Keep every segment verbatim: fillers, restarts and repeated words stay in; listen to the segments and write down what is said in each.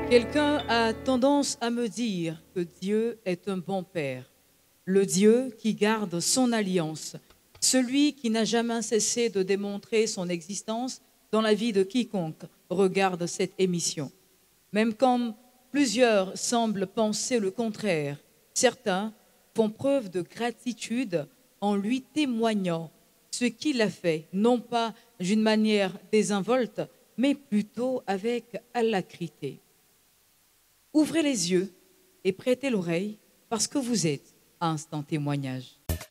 Quelqu'un a tendance à me dire que Dieu est un bon père, le Dieu qui garde son alliance, celui qui n'a jamais cessé de démontrer son existence dans la vie de quiconque regarde cette émission. Même quand plusieurs semblent penser le contraire, certains font preuve de gratitude en lui témoignant ce qu'il a fait, non pas d'une manière désinvolte, mais plutôt avec alacrité. Ouvrez les yeux et prêtez l'oreille parce que vous êtes à Instant Témoignage.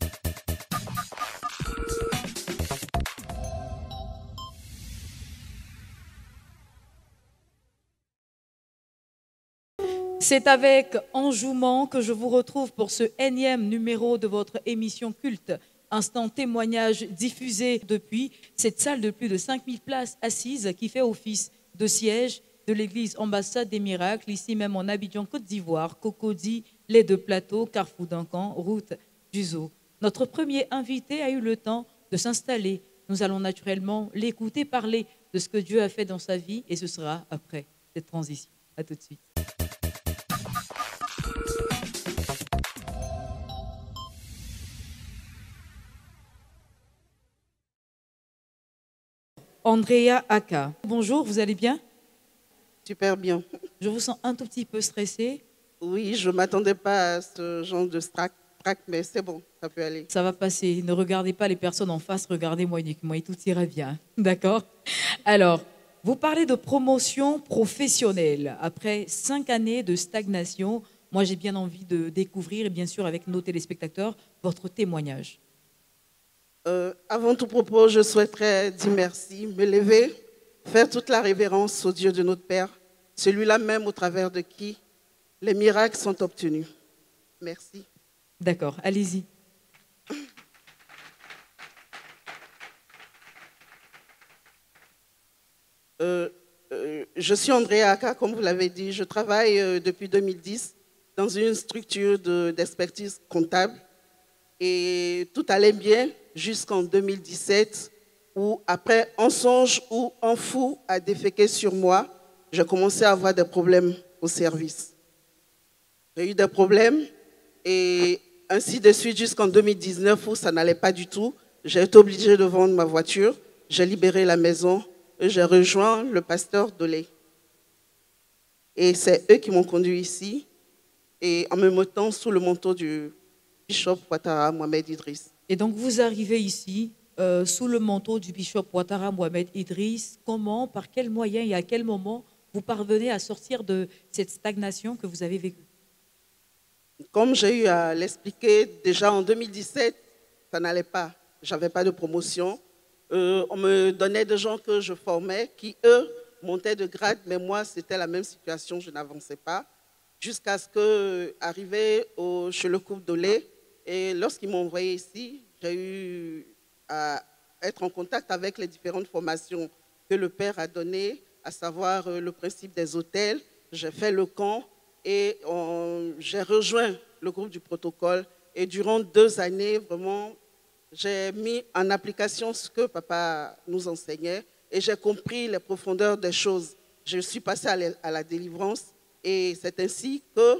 C'est avec enjouement que je vous retrouve pour ce énième numéro de votre émission culte Instant Témoignage diffusé depuis cette salle de plus de cinq mille places assises qui fait office de siège de l'église Ambassade des Miracles, ici même en Abidjan, Côte d'Ivoire, Cocody, Les Deux Plateaux, Carrefour Duncan, route du Zoo. Notre premier invité a eu le temps de s'installer. Nous allons naturellement l'écouter parler de ce que Dieu a fait dans sa vie et ce sera après cette transition. À tout de suite. Andrea Aka. Bonjour, vous allez bien? Super bien. Je vous sens un tout petit peu stressée. Oui, je ne m'attendais pas à ce genre de strac, mais c'est bon, ça peut aller. Ça va passer. Ne regardez pas les personnes en face, regardez-moi uniquement et tout ira bien. D'accord? Alors, vous parlez de promotion professionnelle. Après cinq années de stagnation, moi j'ai bien envie de découvrir, et bien sûr avec nos téléspectateurs, votre témoignage. Euh, avant tout propos, je souhaiterais dire merci, me lever, faire toute la révérence au Dieu de notre Père, celui-là même au travers de qui les miracles sont obtenus. Merci. D'accord, allez-y. Euh, euh, je suis Andrea Aka, comme vous l'avez dit. Je travaille euh, depuis deux mille dix dans une structure d'expertise comptable et tout allait bien jusqu'en deux mille dix-sept où, après un songe ou un fou a déféqué sur moi, j'ai commencé à avoir des problèmes au service. J'ai eu des problèmes et ainsi de suite jusqu'en deux mille dix-neuf où ça n'allait pas du tout. J'ai été obligée de vendre ma voiture, j'ai libéré la maison et j'ai rejoint le pasteur Dolé. Et c'est eux qui m'ont conduit ici et en me mettant sous le manteau du Bishop Ouattara Mohamed Idriss. Et donc vous arrivez ici euh, sous le manteau du Bishop Ouattara Mohamed Idriss. Comment, par quels moyens et à quel moment vous parvenez à sortir de cette stagnation que vous avez vécue? Comme j'ai eu à l'expliquer déjà en deux mille dix-sept, ça n'allait pas. Je n'avais pas de promotion. Euh, on me donnait des gens que je formais qui, eux, montaient de grade, mais moi, c'était la même situation, je n'avançais pas. Jusqu'à ce que, arrivé au, chez le couple Dolé, et lorsqu'ils m'ont envoyé ici, j'ai eu à être en contact avec les différentes formations que le Père a données, à savoir le principe des hôtels. J'ai fait le camp et j'ai rejoint le groupe du protocole. Et durant deux années, vraiment, j'ai mis en application ce que papa nous enseignait et j'ai compris les profondeurs des choses. Je suis passée à la, à la délivrance et c'est ainsi que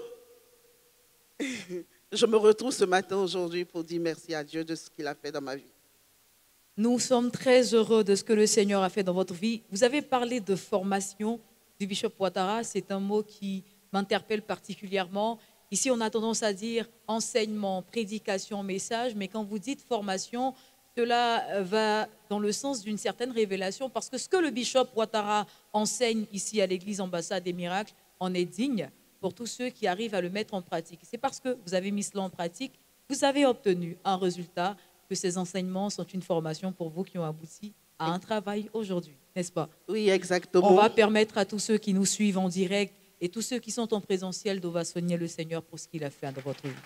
je me retrouve ce matin aujourd'hui pour dire merci à Dieu de ce qu'il a fait dans ma vie. Nous sommes très heureux de ce que le Seigneur a fait dans votre vie. Vous avez parlé de formation du Bishop Ouattara. C'est un mot qui m'interpelle particulièrement. Ici, on a tendance à dire enseignement, prédication, message. Mais quand vous dites formation, cela va dans le sens d'une certaine révélation. Parce que ce que le Bishop Ouattara enseigne ici à l'église Ambassade des Miracles en est digne pour tous ceux qui arrivent à le mettre en pratique. C'est parce que vous avez mis cela en pratique, vous avez obtenu un résultat, que ces enseignements sont une formation pour vous qui ont abouti à un travail aujourd'hui, n'est-ce pas? Oui, exactement. On va permettre à tous ceux qui nous suivent en direct et tous ceux qui sont en présentiel d'ovationner le Seigneur pour ce qu'il a fait dans votre vie.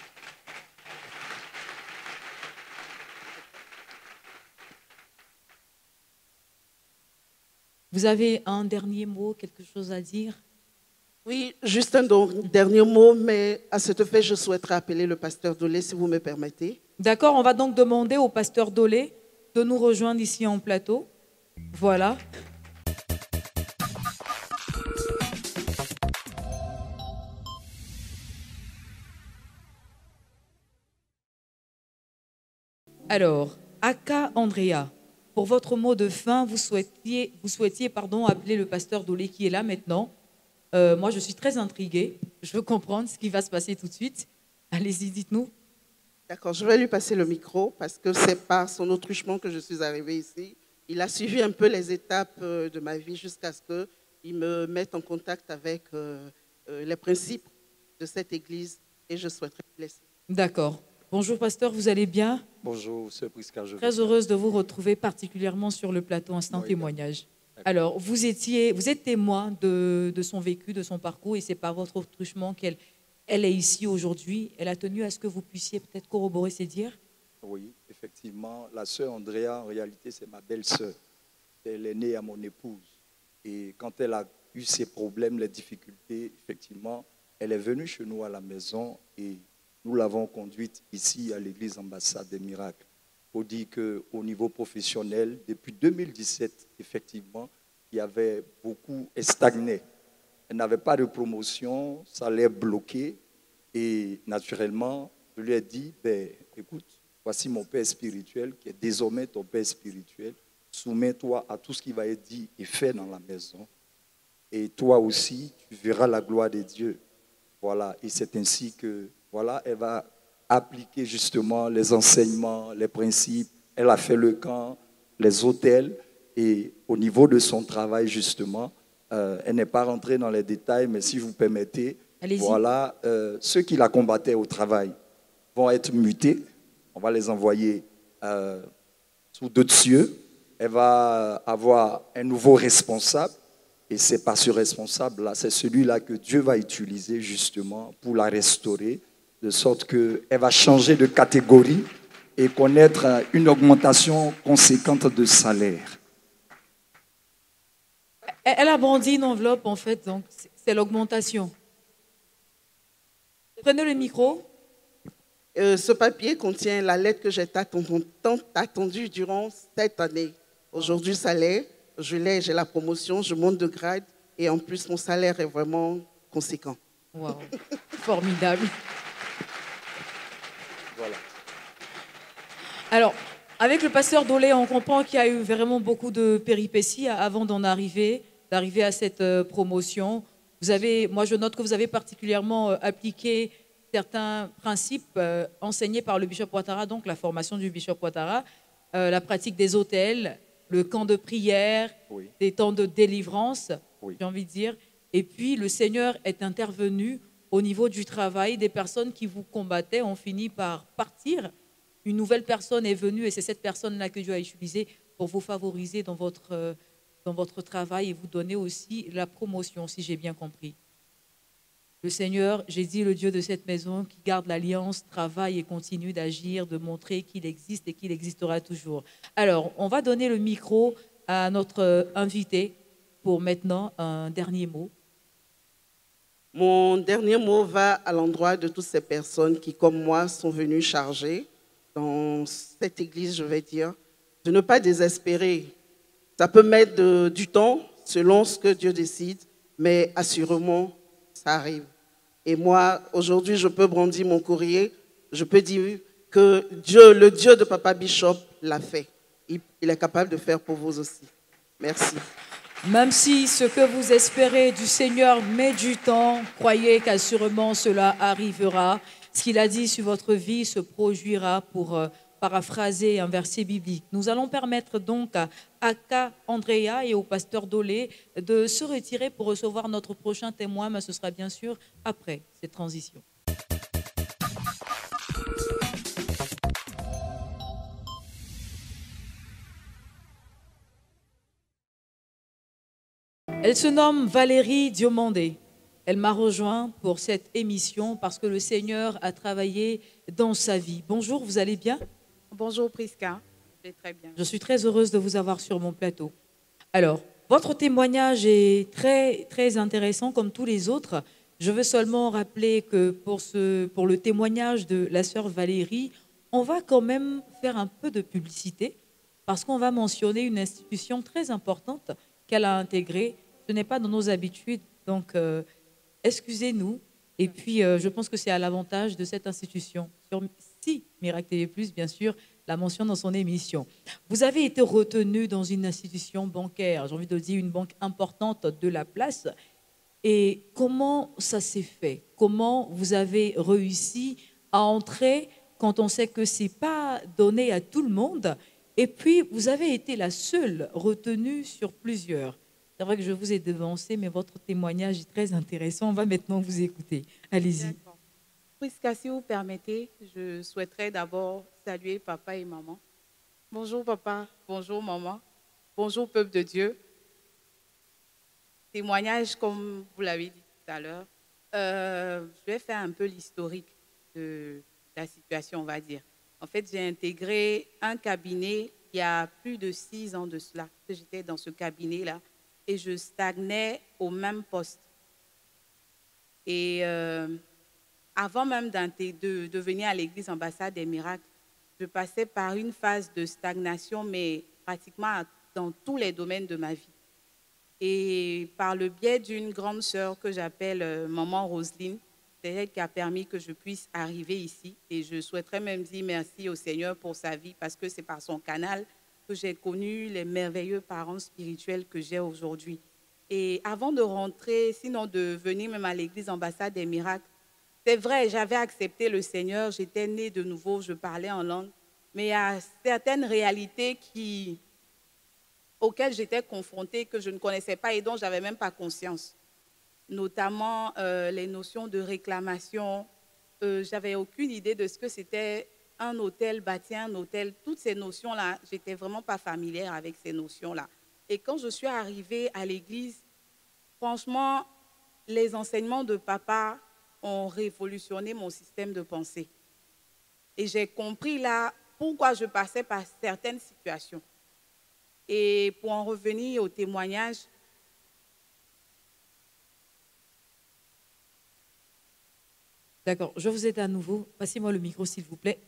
Vous avez un dernier mot, quelque chose à dire? Oui, juste un dernier mot, mais à cet effet, je souhaiterais appeler le pasteur Dolé, si vous me permettez. D'accord, on va donc demander au pasteur Dolé de nous rejoindre ici en plateau. Voilà. Alors, Aka Andrea, pour votre mot de fin, vous souhaitiez, vous souhaitiez pardon, appeler le pasteur Dolé qui est là maintenant. Euh, moi, je suis très intriguée. Je veux comprendre ce qui va se passer tout de suite. Allez-y, dites-nous. D'accord, je vais lui passer le micro parce que c'est par son autruchement que je suis arrivée ici. Il a suivi un peu les étapes euh, de ma vie jusqu'à ce qu'il me mette en contact avec euh, euh, les principes de cette église et je souhaiterais le laisser. D'accord. Bonjour, pasteur, vous allez bien? Bonjour, Sœur Prisca. Je vais Très bien. heureuse de vous retrouver particulièrement sur le plateau Instant Oui, Témoignage. d'accord. Alors, vous, étiez, vous êtes témoin de, de son vécu, de son parcours, et c'est par votre autruchement qu'elle elle est ici aujourd'hui. Elle a tenu à ce que vous puissiez peut-être corroborer ses dires. Oui, effectivement, la sœur Andrea, en réalité, c'est ma belle-sœur. Elle est née à mon épouse. Et quand elle a eu ses problèmes, les difficultés, effectivement, elle est venue chez nous à la maison et nous l'avons conduite ici à l'église Ambassade des Miracles. Il faut dire qu'au niveau professionnel, depuis deux mille dix-sept, effectivement, il y avait beaucoup stagné. Elle n'avait pas de promotion, ça allait bloquer. Et naturellement, je lui ai dit, ben, écoute, voici mon père spirituel qui est désormais ton père spirituel. Soumets-toi à tout ce qui va être dit et fait dans la maison. Et toi aussi, tu verras la gloire de Dieu. Voilà, et c'est ainsi que, voilà, elle va appliquer justement les enseignements, les principes. Elle a fait le camp, les hôtels, et au niveau de son travail, justement, euh, elle n'est pas rentrée dans les détails, mais si vous permettez, voilà, euh, ceux qui la combattaient au travail vont être mutés. On va les envoyer euh, sous d'autres cieux. Elle va avoir un nouveau responsable. Et c'est pas ce responsable-là, c'est celui-là que Dieu va utiliser justement pour la restaurer, de sorte qu'elle va changer de catégorie et connaître une augmentation conséquente de salaire. Elle a brandi une enveloppe, en fait, donc c'est l'augmentation. Prenez le micro. Euh, ce papier contient la lettre que j'ai tant attendue durant cette année. Aujourd'hui, ça l'est. Je l'ai, j'ai la promotion, je monte de grade et en plus, mon salaire est vraiment conséquent. Wow, formidable. Voilà. Alors, avec le pasteur Dolé, on comprend qu'il y a eu vraiment beaucoup de péripéties avant d'en arriver, d'arriver à cette euh, promotion. Vous avez, moi, je note que vous avez particulièrement euh, appliqué certains principes euh, enseignés par le Bishop Ouattara, donc la formation du Bishop Ouattara, euh, la pratique des hôtels, le camp de prière, Oui. des temps de délivrance, Oui. j'ai envie de dire. Et puis, le Seigneur est intervenu au niveau du travail. Des personnes qui vous combattaient ont fini par partir. Une nouvelle personne est venue et c'est cette personne-là que Dieu a utilisée pour vous favoriser dans votre, euh, dans votre travail et vous donner aussi la promotion, si j'ai bien compris. Le Seigneur, j'ai dit, le Dieu de cette maison qui garde l'alliance, travaille et continue d'agir, de montrer qu'il existe et qu'il existera toujours. Alors, on va donner le micro à notre invité pour maintenant un dernier mot. Mon dernier mot va à l'endroit de toutes ces personnes qui, comme moi, sont venues charger dans cette église, je vais dire, de ne pas désespérer. Ça peut mettre de, du temps selon ce que Dieu décide, mais assurément, ça arrive. Et moi, aujourd'hui, je peux brandir mon courrier. Je peux dire que Dieu, le Dieu de Papa Bishop l'a fait. Il, il est capable de faire pour vous aussi. Merci. Même si ce que vous espérez du Seigneur met du temps, croyez qu'assurément cela arrivera. Ce qu'il a dit sur votre vie se produira, pour euh, paraphraser un verset biblique. Nous allons permettre donc à Aka Andrea et au pasteur Dolé de se retirer pour recevoir notre prochain témoin, mais ce sera bien sûr après cette transition. Elle se nomme Valérie Diomandé. Elle m'a rejoint pour cette émission parce que le Seigneur a travaillé dans sa vie. Bonjour, vous allez bien? Bonjour Prisca, je vais très bien. Je suis très heureuse de vous avoir sur mon plateau. Alors, votre témoignage est très, très intéressant comme tous les autres. Je veux seulement rappeler que pour, ce, pour le témoignage de la sœur Valérie, on va quand même faire un peu de publicité parce qu'on va mentionner une institution très importante qu'elle a intégrée. Ce n'est pas dans nos habitudes, donc euh, excusez-nous. Et puis, euh, je pense que c'est à l'avantage de cette institution. Sur, si Miracle T V plus, bien sûr, l'a mentionné dans son émission. Vous avez été retenu dans une institution bancaire, j'ai envie de dire une banque importante de la place. Et comment ça s'est fait? Comment vous avez réussi à entrer quand on sait que ce n'est pas donné à tout le monde? Et puis, vous avez été la seule retenue sur plusieurs. C'est vrai que je vous ai devancé, mais votre témoignage est très intéressant. On va maintenant vous écouter. Allez-y. Prisca, si vous permettez, je souhaiterais d'abord saluer papa et maman. Bonjour papa, bonjour maman, bonjour peuple de Dieu. Témoignage, comme vous l'avez dit tout à l'heure, euh, je vais faire un peu l'historique de la situation, on va dire. En fait, j'ai intégré un cabinet il y a plus de six ans de cela, que j'étais dans ce cabinet-là, et je stagnais au même poste. Et euh, avant même de, de venir à l'église Ambassade des Miracles, je passais par une phase de stagnation, mais pratiquement dans tous les domaines de ma vie. Et par le biais d'une grande sœur que j'appelle euh, Maman Roselyne, c'est elle qui a permis que je puisse arriver ici. Et je souhaiterais même dire merci au Seigneur pour sa vie, parce que c'est par son canal que j'ai connu les merveilleux parents spirituels que j'ai aujourd'hui. Et avant de rentrer, sinon de venir même à l'église Ambassade des Miracles, c'est vrai, j'avais accepté le Seigneur, j'étais née de nouveau, je parlais en langue, mais il y a certaines réalités qui... auxquelles j'étais confrontée, que je ne connaissais pas et dont je n'avais même pas conscience. Notamment euh, les notions de réclamation. Euh, je n'avais aucune idée de ce que c'était un hôtel, bâtir un hôtel. Toutes ces notions-là, je n'étais vraiment pas familière avec ces notions-là. Et quand je suis arrivée à l'église, franchement, les enseignements de papa ont révolutionné mon système de pensée. Et j'ai compris là pourquoi je passais par certaines situations. Et pour en revenir au témoignage, d'accord, je vous aide à nouveau. Passez-moi le micro, s'il vous plaît.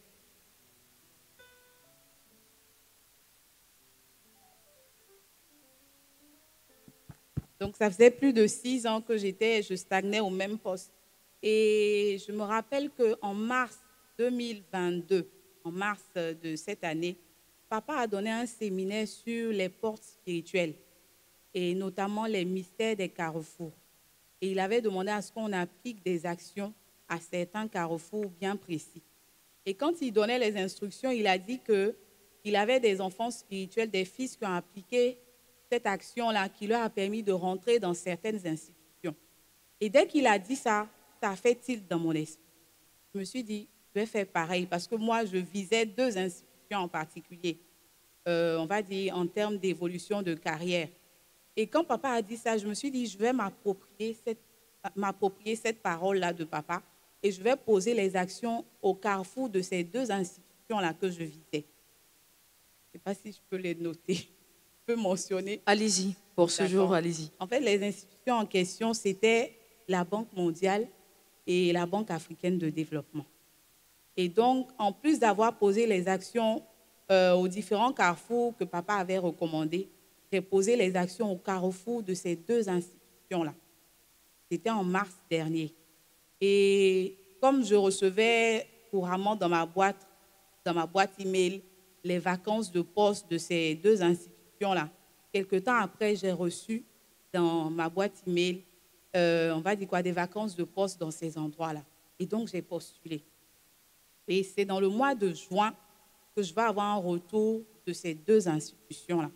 Donc, ça faisait plus de six ans que j'étais, je stagnais au même poste. Et je me rappelle qu'en mars deux mille vingt-deux, en mars de cette année, papa a donné un séminaire sur les portes spirituelles et notamment les mystères des carrefours. Et il avait demandé à ce qu'on applique des actions à certains carrefours bien précis. Et quand il donnait les instructions, il a dit qu'il avait des enfants spirituels, des fils qui ont appliqué cette action-là, qui leur a permis de rentrer dans certaines institutions. Et dès qu'il a dit ça, ça a fait tilt dans mon esprit. Je me suis dit, je vais faire pareil, parce que moi, je visais deux institutions en particulier, euh, on va dire en termes d'évolution de carrière. Et quand papa a dit ça, je me suis dit, je vais m'approprier cette, m'approprier cette parole-là de papa et je vais poser les actions au carrefour de ces deux institutions-là que je visais. Je ne sais pas si je peux les noter, je peux mentionner. Allez-y, pour ce jour, allez-y. En fait, les institutions en question, c'était la Banque mondiale et la Banque africaine de développement. Et donc, en plus d'avoir posé les actions euh, aux différents carrefours que papa avait recommandés, j'ai posé les actions au carrefour de ces deux institutions-là. C'était en mars dernier. Et comme je recevais couramment dans ma boîte, dans ma boîte email, les vacances de poste de ces deux institutions-là, quelque temps après, j'ai reçu dans ma boîte email, euh, on va dire quoi, des vacances de poste dans ces endroits-là. Et donc, j'ai postulé. Et c'est dans le mois de juin que je vais avoir un retour de ces deux institutions-là.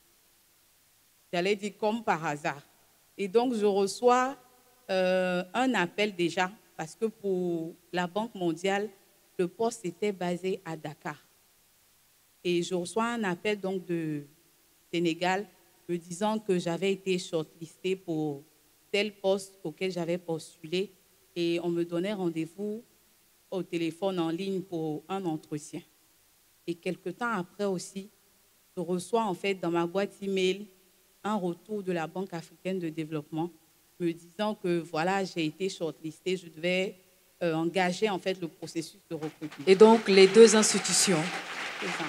J'allais dire comme par hasard. Et donc, je reçois euh, un appel déjà, parce que pour la Banque mondiale, le poste était basé à Dakar. Et je reçois un appel donc de Sénégal me disant que j'avais été shortlistée pour tel poste auquel j'avais postulé et on me donnait rendez-vous au téléphone en ligne pour un entretien. Et quelque temps après aussi, je reçois en fait dans ma boîte email un retour de la Banque africaine de développement me disant que voilà, j'ai été shortlistée, je devais euh, engager en fait le processus de recrutement. Et donc les deux institutions. C'est ça.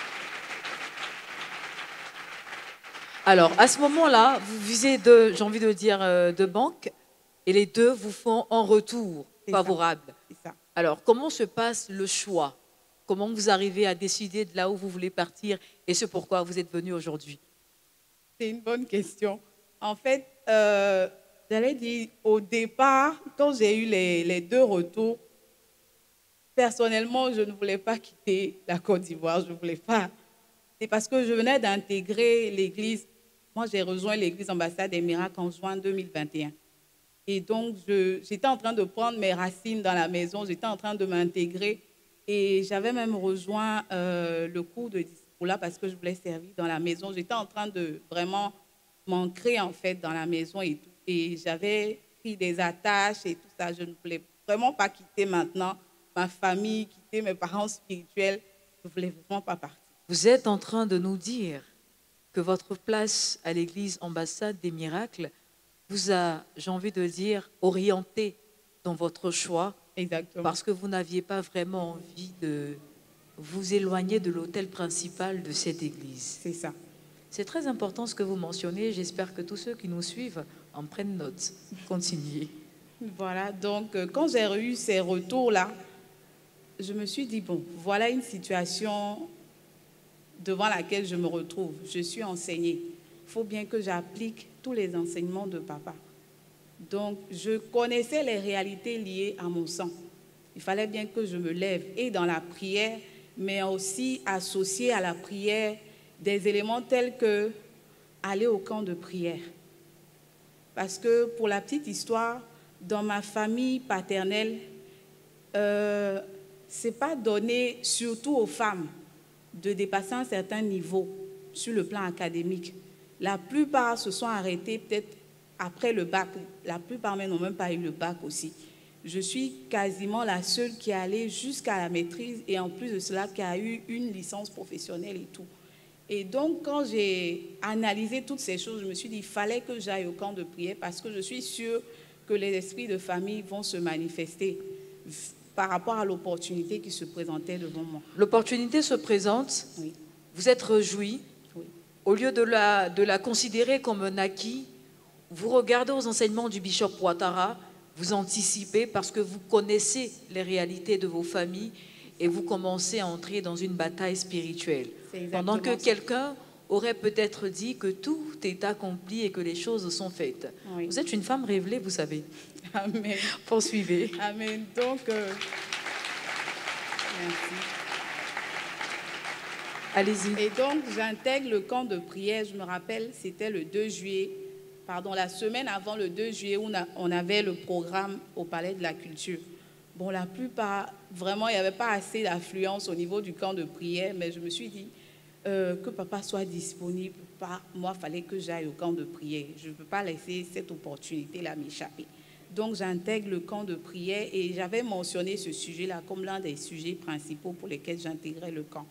Alors, à ce moment-là, vous visez de, j'ai envie de dire, euh, de banques, et les deux vous font en retour favorable. C'est ça. Alors, comment se passe le choix? Comment vous arrivez à décider de là où vous voulez partir et ce pourquoi vous êtes venu aujourd'hui? C'est une bonne question. En fait, euh, j'allais dire, au départ, quand j'ai eu les, les deux retours, personnellement, je ne voulais pas quitter la Côte d'Ivoire. Je ne voulais pas. C'est parce que je venais d'intégrer l'église. Moi, j'ai rejoint l'église Ambassade des Miracles en juin deux mille vingt et un. Et donc, j'étais en train de prendre mes racines dans la maison. J'étais en train de m'intégrer. Et j'avais même rejoint euh, le cours de discours là parce que je voulais servir dans la maison. J'étais en train de vraiment m'ancrer en fait dans la maison et tout. Et j'avais pris des attaches et tout ça. Je ne voulais vraiment pas quitter maintenant ma famille, quitter mes parents spirituels. Je ne voulais vraiment pas partir. Vous êtes en train de nous dire que votre place à l'église Ambassade des Miracles vous a, j'ai envie de dire, orienté dans votre choix. Exactement. Parce que vous n'aviez pas vraiment envie de vous éloigner de l'autel principal de cette église. C'est ça. C'est très important ce que vous mentionnez. J'espère que tous ceux qui nous suivent en prennent note. Continuez. Voilà, donc quand j'ai eu ces retours-là, je me suis dit, bon, voilà une situation devant laquelle je me retrouve. Je suis enseignée. Il faut bien que j'applique tous les enseignements de papa. Donc, je connaissais les réalités liées à mon sang. Il fallait bien que je me lève et dans la prière, mais aussi associer à la prière des éléments tels que aller au camp de prière. Parce que pour la petite histoire, dans ma famille paternelle, euh, ce n'est pas donné, surtout aux femmes, de dépasser un certain niveau sur le plan académique. La plupart se sont arrêtés peut-être après le bac. La plupart n'ont même pas eu le bac aussi. Je suis quasiment la seule qui est allée jusqu'à la maîtrise et en plus de cela qui a eu une licence professionnelle et tout. Et donc quand j'ai analysé toutes ces choses, je me suis dit qu'il fallait que j'aille au camp de prière parce que je suis sûre que les esprits de famille vont se manifester par rapport à l'opportunité qui se présentait devant moi. L'opportunité se présente, oui. Vous êtes réjoui. Oui. Au lieu de la, de la considérer comme un acquis, vous regardez aux enseignements du bishop Ouattara, vous anticipez parce que vous connaissez les réalités de vos familles et vous commencez à entrer dans une bataille spirituelle. Pendant que quelqu'un aurait peut-être dit que tout est accompli et que les choses sont faites. Oui. Vous êtes une femme révélée, vous savez. Amen. Poursuivez. Amen. Donc, euh... merci. Allez-y. Et donc, j'intègre le camp de prière. Je me rappelle, c'était le deux juillet, pardon, la semaine avant le deux juillet, où on avait le programme au Palais de la Culture. Bon, la plupart, vraiment, il n'y avait pas assez d'affluence au niveau du camp de prière, mais je me suis dit euh, que papa soit disponible. Pas, moi, il fallait que j'aille au camp de prière. Je ne peux pas laisser cette opportunité-là m'échapper. Donc, j'intègre le camp de prière et j'avais mentionné ce sujet-là comme l'un des sujets principaux pour lesquels j'intégrais le camp.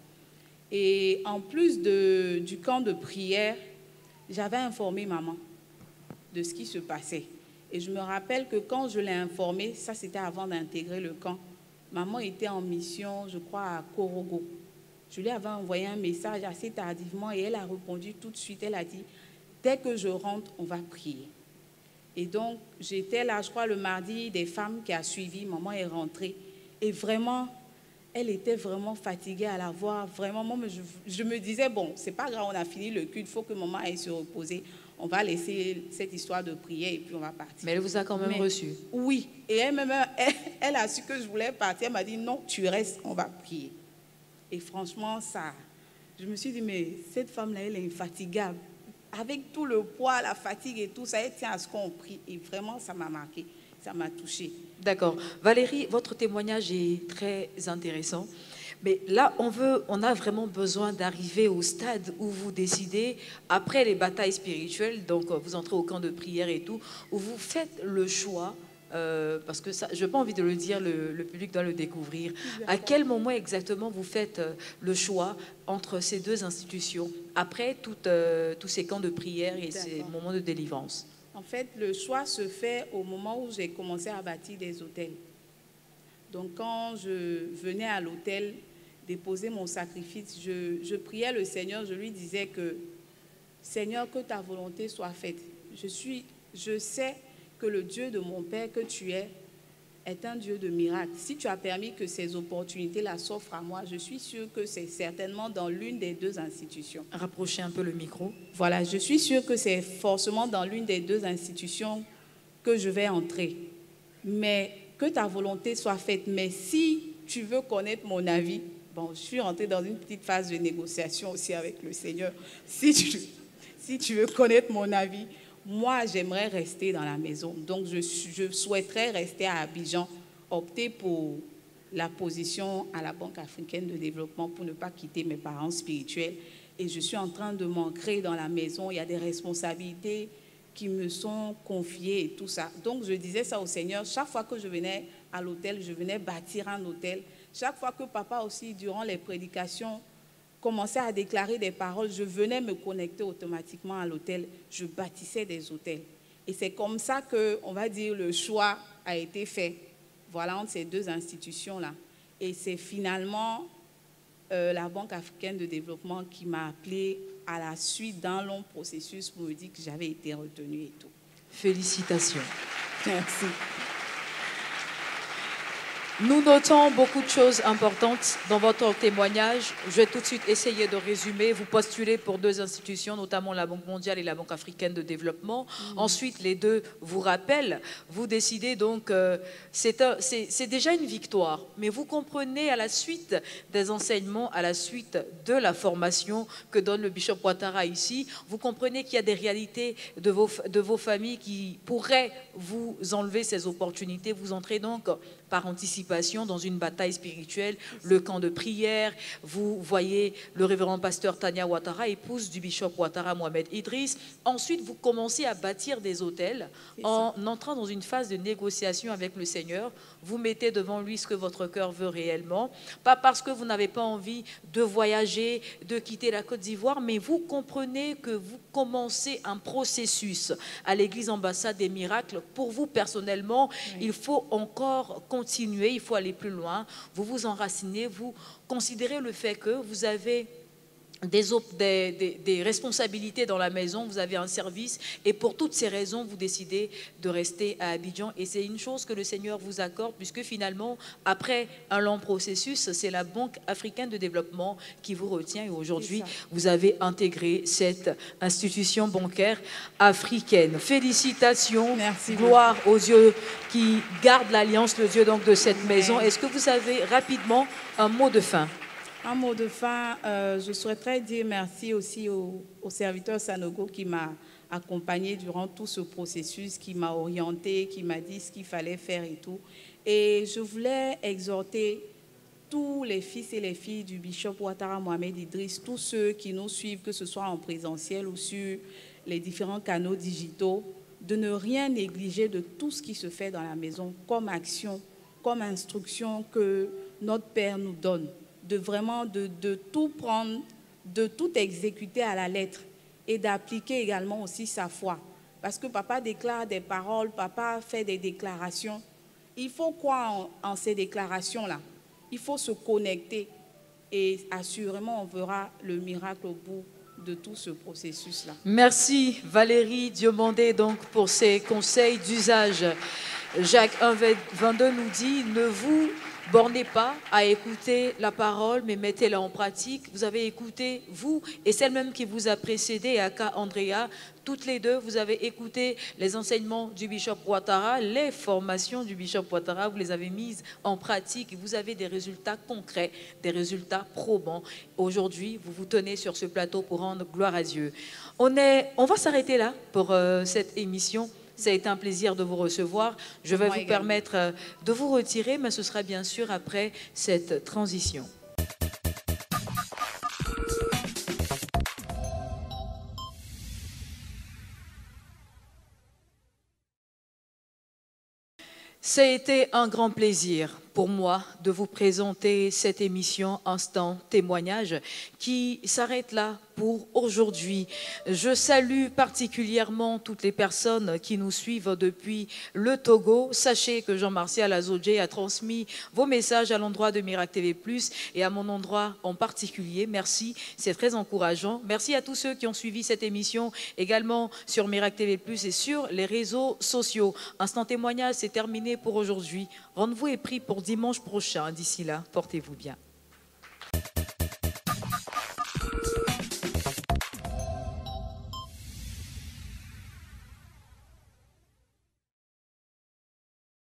Et en plus de, du camp de prière, j'avais informé maman de ce qui se passait. Et je me rappelle que quand je l'ai informée, ça c'était avant d'intégrer le camp, maman était en mission, je crois, à Korogo. Je lui avais envoyé un message assez tardivement et elle a répondu tout de suite. Elle a dit, dès que je rentre, on va prier. Et donc, j'étais là, je crois, le mardi des femmes qui a suivi, maman est rentrée. Et vraiment, elle était vraiment fatiguée à la voir. Vraiment, moi, je, je me disais, bon, c'est pas grave, on a fini le culte, il faut que maman aille se reposer. On va laisser cette histoire de prière et puis on va partir. Mais elle vous a quand même Mais, reçu. Oui. Et elle, même, elle, elle a su que je voulais partir. Elle m'a dit, non, tu restes, on va prier. Et franchement, ça, je me suis dit, mais cette femme-là, elle est infatigable. Avec tout le poids, la fatigue et tout ça, elle tient à ce qu'on prie. Et vraiment, ça m'a marqué, ça m'a touchée. D'accord. Valérie, votre témoignage est très intéressant. Mais là, on, veut, on a vraiment besoin d'arriver au stade où vous décidez, après les batailles spirituelles, donc vous entrez au camp de prière et tout, où vous faites le choix, euh, parce que ça, je n'ai pas envie de le dire, le, le public doit le découvrir. À quel moment exactement vous faites le choix entre ces deux institutions, après tout, euh, tous ces camps de prière et ces moments de délivrance? En fait, le choix se fait au moment où j'ai commencé à bâtir des hôtels. Donc, quand je venais à l'hôtel déposer mon sacrifice, je, je priais le Seigneur, je lui disais que, Seigneur, que ta volonté soit faite. Je, suis, je sais que le Dieu de mon Père que tu es est un Dieu de miracles. Si tu as permis que ces opportunités-là s'offrent à moi, je suis sûre que c'est certainement dans l'une des deux institutions. Rapprochez un peu le micro. Voilà, je suis sûre que c'est forcément dans l'une des deux institutions que je vais entrer. Mais que ta volonté soit faite. Mais si tu veux connaître mon avis, bon, je suis entrée dans une petite phase de négociation aussi avec le Seigneur. Si tu, si tu veux connaître mon avis, moi, j'aimerais rester dans la maison. Donc, je, je souhaiterais rester à Abidjan, opter pour la position à la Banque africaine de développement pour ne pas quitter mes parents spirituels. Et je suis en train de m'ancrer dans la maison. Il y a des responsabilités qui me sont confiées et tout ça. Donc, je disais ça au Seigneur. Chaque fois que je venais à l'hôtel, je venais bâtir un hôtel. Chaque fois que papa aussi, durant les prédications, commençait à déclarer des paroles, je venais me connecter automatiquement à l'hôtel, je bâtissais des hôtels. Et c'est comme ça que, on va dire, le choix a été fait, voilà, entre ces deux institutions-là. Et c'est finalement euh, la Banque africaine de développement qui m'a appelée à la suite d'un long processus pour me dire que j'avais été retenue et tout. Félicitations. Merci. Nous notons beaucoup de choses importantes dans votre témoignage. Je vais tout de suite essayer de résumer. Vous postulez pour deux institutions, notamment la Banque mondiale et la Banque africaine de développement. Mmh. Ensuite, les deux vous rappellent. Vous décidez donc, euh, c'est déjà une victoire. Mais vous comprenez à la suite des enseignements, à la suite de la formation que donne le Bishop Ouattara ici, vous comprenez qu'il y a des réalités de vos, de vos familles qui pourraient vous enlever ces opportunités. Vous entrez donc par anticipation dans une bataille spirituelle, le camp de prière. Vous voyez le révérend pasteur Tania Ouattara, épouse du bishop Ouattara Mohamed Idriss. Ensuite, vous commencez à bâtir des hôtels en entrant dans une phase de négociation avec le Seigneur. Vous mettez devant lui ce que votre cœur veut réellement. Pas parce que vous n'avez pas envie de voyager, de quitter la Côte d'Ivoire, mais vous comprenez que vous commencez un processus à l'Église Ambassade des Miracles. Pour vous, personnellement, oui. Il faut encore continuer, il faut aller plus loin. Vous vous enracinez, vous considérez le fait que vous avez Des, des, des, des responsabilités dans la maison, vous avez un service et pour toutes ces raisons, vous décidez de rester à Abidjan et c'est une chose que le Seigneur vous accorde puisque finalement, après un long processus, c'est la Banque africaine de développement qui vous retient et aujourd'hui, vous avez intégré cette institution bancaire africaine. Félicitations, merci, gloire aux Dieu qui garde l'alliance, le Dieu donc de cette maison. Est-ce que vous avez rapidement un mot de fin? Un mot de fin, euh, je souhaiterais dire merci aussi au, au serviteur Sanogo qui m'a accompagné durant tout ce processus, qui m'a orienté, qui m'a dit ce qu'il fallait faire et tout. Et je voulais exhorter tous les fils et les filles du bishop Ouattara Mohamed Idriss, tous ceux qui nous suivent, que ce soit en présentiel ou sur les différents canaux digitaux, de ne rien négliger de tout ce qui se fait dans la maison comme action, comme instruction que notre Père nous donne. De vraiment de, de tout prendre, de tout exécuter à la lettre et d'appliquer également aussi sa foi. Parce que papa déclare des paroles, papa fait des déclarations. Il faut croire en, en ces déclarations-là. Il faut se connecter et assurément on verra le miracle au bout de tout ce processus-là. Merci Valérie Diomandé donc pour ces conseils d'usage. Jacques un vingt-deux nous dit, ne vous bornez pas à écouter la parole, mais mettez-la en pratique. Vous avez écouté, vous, et celle même qui vous a précédé, Aka Andrea, toutes les deux, vous avez écouté les enseignements du bishop Ouattara, les formations du bishop Ouattara, vous les avez mises en pratique et vous avez des résultats concrets, des résultats probants. Aujourd'hui, vous vous tenez sur ce plateau pour rendre gloire à Dieu. On, est, on va s'arrêter là pour euh, cette émission. Ça a été un plaisir de vous recevoir. Je vais Moi vous également. permettre de vous retirer, mais ce sera bien sûr après cette transition. Ça a été un grand plaisir pour moi de vous présenter cette émission Instant Témoignage qui s'arrête là pour aujourd'hui. Je salue particulièrement toutes les personnes qui nous suivent depuis le Togo. Sachez que Jean-Martial Azodje a transmis vos messages à l'endroit de Miracle T V plus, et à mon endroit en particulier. Merci, c'est très encourageant. Merci à tous ceux qui ont suivi cette émission également sur Miracle T V plus et sur les réseaux sociaux. Instant Témoignage, c'est terminé pour aujourd'hui. Rendez-vous est pris pour dimanche prochain. D'ici là, portez-vous bien.